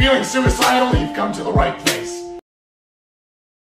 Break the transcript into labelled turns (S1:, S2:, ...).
S1: Feeling suicidal? You've come to the right place.